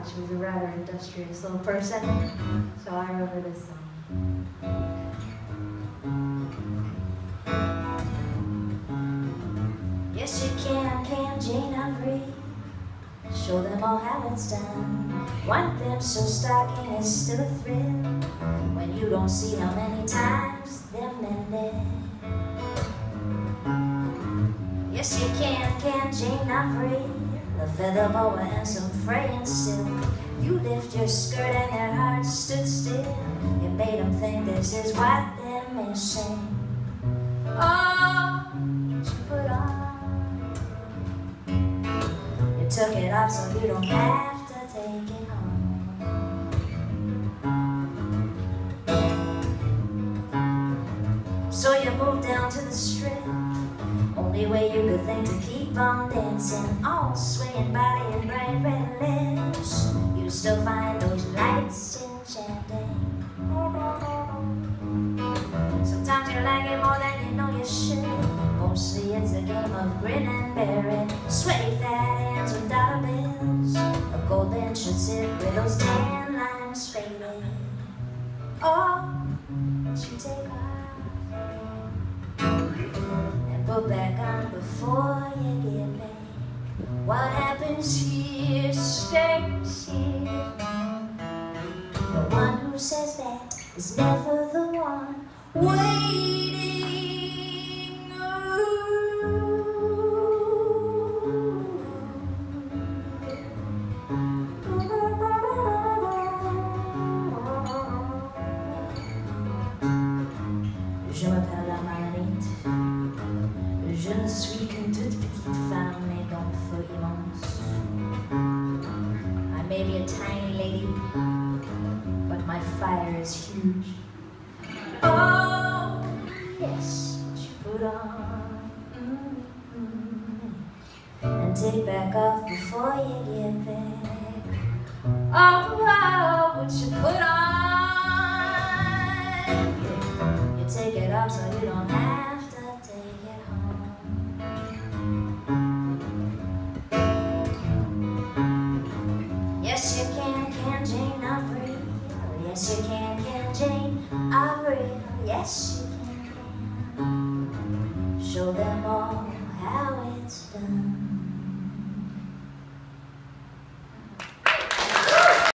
She was a rather industrious little person, so I wrote her this song. Yes, you can Jane Avril. Show them all how it's done. One glimpse of stocking is still a thrill when you don't see how many times they're mended. Yes, you can Jane Avril. A feather boa and some fraying silk. You lift your skirt and their hearts stood still. You made them think this is what they're missing. Oh, what you put on. You took it off so you don't have to take it home. So you moved down to the strip. Only way you could think to keep on dancing, all swaying body and bright red lips. You still find those lights enchanting. Sometimes you like it more than you know you should. Mostly it's a game of grin and bear it. Sweaty fat hands with dollar bills. A golden should sit with those tan lines fading. Oh, but you take off put back on before you get back. What happens here stays here. The one who says that is never the one waiting. Je m'appelle la Marguerite. Je ne suis qu'une toute petite femme et donc feu immense. I may be a tiny lady, but my fire is huge. Oh, yes, what you put on. And take back off before you get back. Oh, what you put on. You take it off so you don't have to take it home. Yes, you can Jane Avril. Yes, you can Jane Avril. Yes, you can. Show them all how it's done.